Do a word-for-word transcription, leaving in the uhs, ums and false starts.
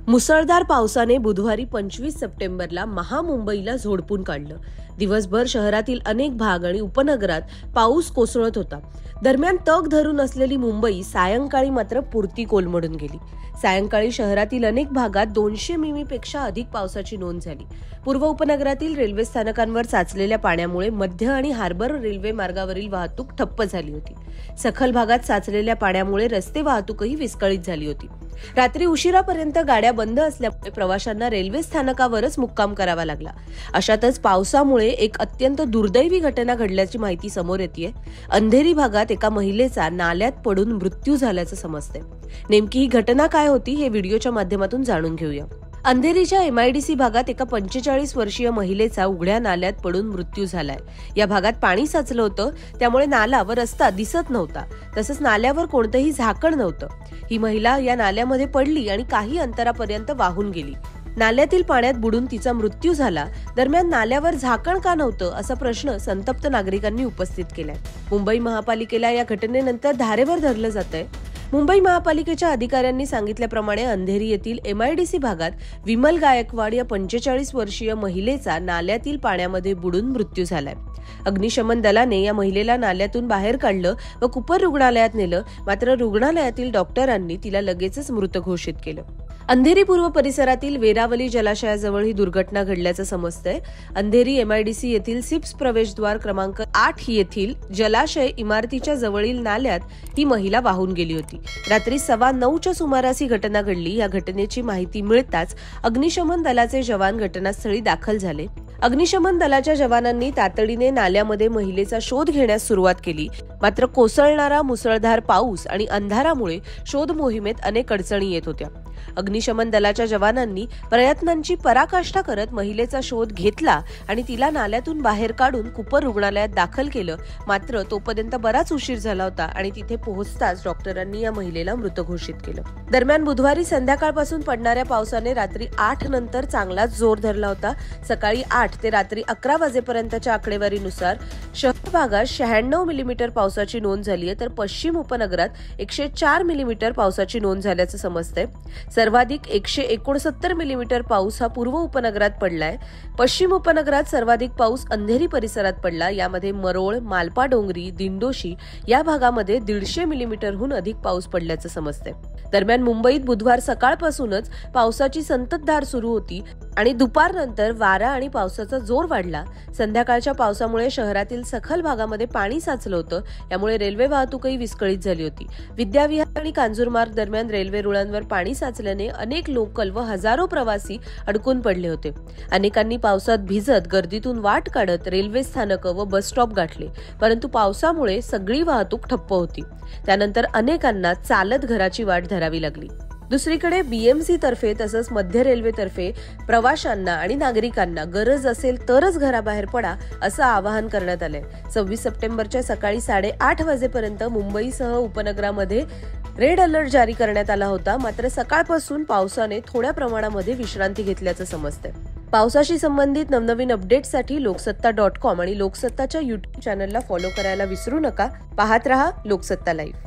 मुसळधार पावसाने बुधवारी पंचवीस सप्टेंबरला महामुंबईला झोडपून काढलं। दिवसभर शहरातील अनेक भाग आणि उपनगरात पाऊस कोसळत होता। दरम्यान तग धरून असलेली मुंबई सायंकाळी मात्र पुरती कोलमडून गेली। सायंकाळी शहरातील अनेक भागात दोनशे मिमी पेक्षा अधिक पावसाची नोंद झाली। पूर्व उपनगरातील रेल्वे स्थानकांवर साचलेल्या पाण्यामुळे मध्य आणि हार्बर रेल्वे मार्गावरील वाहतूक ठप्प झाली होती। सखल भागात साचलेल्या पाण्यामुळे रस्ते वाहतूकही विस्कळीत झाली होती। रात्री उशिरापर्यंत गाड्या बंद असल्यामुळे प्रवाशांना रेल्वे स्थानकावरच मुक्काम करावा लागला। अशातच पावसामुळे एक अत्यंत दुर्दैवी घटना घडल्याची माहिती समोर येतेय। अंधेरी भागात एका महिलेचा नाल्यात पडून मृत्यू झाल्याचं समजतंय। नेमकी ही घटना काय होती हे व्हिडिओच्या माध्यमातून जाणून घेऊया। अंधेरीच्या एमआयडीसी भागात एका पंचेचाळीस वर्षीय महिलेचा उघड्या नाल्यात पडून मृत्यू झालाय। या भागात पाणी साचलं होतं, त्यामुळे नाला व रस्ता दिसत नव्हता। तसंच नाल्यावर कोणतंही झाकण नव्हतं। ही महिला या नाल्यामध्ये पडली आणि काही अंतरापर्यंत वाहून गेली। नाल्यातील पाण्यात बुडून तिचा मृत्यू झाला। दरम्यान नाल्यावर झाकण का नव्हतं असा प्रश्न संतप्त नागरिकांनी उपस्थित केलाय। मुंबई महापालिकेला या घटनेनंतर धारेवर धरलं जातंय। मुंबई महापालिकेच्या अधिकाऱ्यांनी सांगितल्याप्रमाणे अंधेरी येथील एमआयडीसी भागात विमल गायकवाड या पंचेचाळीस वर्षीय महिलेचा नाल्यातील पाण्यामध्ये बुडून मृत्यू झालाय। अग्निशमन दलाने या महिलेला नाल्यातून बाहेर काढलं व कुपर रुग्णालयात नेलं, मात्र रुग्णालयातील डॉक्टरांनी तिला लगेचच मृत घोषित केलं। अंधेरी पूर्व परिसरातील वेरावली जलाशयाजवळ ही दुर्घटना घडल्याचं समजतंय। अंधेरी एमआयडीसी येथील सिप्स प्रवेशद्वार क्रमांक आठ येथील जलाशय इमारतीच्या जवळील नाल्यात ही महिला वाहून गेली होती। रात्री सव्वा नऊच्या सुमारास ही घटना घडली। या घटनेची माहिती मिळताच अग्निशमन दलाचे जवान घटनास्थळी दाखल झाले। अग्निशमन दलाच्या जवानांनी तातडीने नाल्यामध्ये महिलेचा शोध घेण्यास सुरुवात केली, मात्र कोसळणारा मुसळधार पाऊस आणि अंधारामुळे शोध मोहिमेत अनेक अडचणी येत होत्या। अग्निशमन दलाच्या जवानांनी प्रयत्नांची पराकाष्ठा करत महिलेचा शोध घेतला आणि तिला नाल्यातून बाहेर काढून कुपर रुग्णालयात दाखल केलं, मात्र तोपर्यंत बराच उशीर झाला होता आणि तिथे पोहोचताच डॉक्टरांनी या महिलेला मृत घोषित केलं। दरम्यान बुधवारी संध्याकाळपासून पडणाऱ्या पावसाने रात्री आठ नंतर चांगलाच जोर धरला होता। सकाळी आठ ते रात्री अकरा वाजेपर्यंतच्या आकडेवारीनुसार शहर भागात शहाण्णव मिलीमीटर पावसाची नोंद झाली आहे, तर पश्चिम उपनगरात एकशे चार मिलीमीटर पावसाची नोंद झाल्याचं समजतंय। सर्वाधिक एकशे एकोणसत्तर मिलीमीटर पाऊस हा पूर्व उपनगरात पडलाय। पश्चिम उपनगरात सर्वाधिक पाऊस अंधेरी परिसरात पडला। यामध्ये मरोळ, मालपा डोंगरी, दिंडोशी या भागामध्ये दीडशे मिलीमीटरहून अधिक पाऊस पडल्याचं समजतंय। दरम्यान मुंबईत बुधवार सकाळपासूनच पावसाची संततधार सुरू होती आणि दुपारनंतर वारा आणि पावसाचा जोर वाढला। संध्याकाळच्या पावसामुळे शहरातील सखल भागामध्ये पाणी साचलं होतं, यामुळे रेल्वे वाहतूकही विस्कळीत झाली होती। विद्याविहार आणि कांजूरमार्ग दरम्यान रेल्वे रुळांवर पाणी साचल्याने अनेक लोकल व हजारो प्रवासी अडकून पडले होते। अनेकांनी पावसात भिजत गर्दीतून वाट काढत रेल्वे स्थानक व बस स्टॉप गाठले, परंतु पावसामुळे सगळी वाहतूक ठप्प होती। त्यानंतर अनेकांना चालत घराची वाट धरावी लागली। दुसरीकडे बीएमसी तर्फे तसंच मध्य रेल्वे तर्फे प्रवाशांना आणि नागरिकांना गरज असेल तरच घराबाहेर पडा असं आवाहन करण्यात आलंय। सव्वीस सप्टेंबरच्या सकाळी साडेआठ वाजेपर्यंत मुंबईसह उपनगरामध्ये रेड अलर्ट जारी करण्यात आला होता, मात्र सकाळपासून पावसाने थोड्या प्रमाणामध्ये विश्रांती घेतल्याचं समजतंय। पावसाशी संबंधित नवनवीन अपडेट्ससाठी लोकसत्ता डॉट कॉम आणि लोकसत्ताच्या युट्यूब चॅनलला फॉलो करायला विसरू नका। पाहत रहा लोकसत्ता लाईव्ह।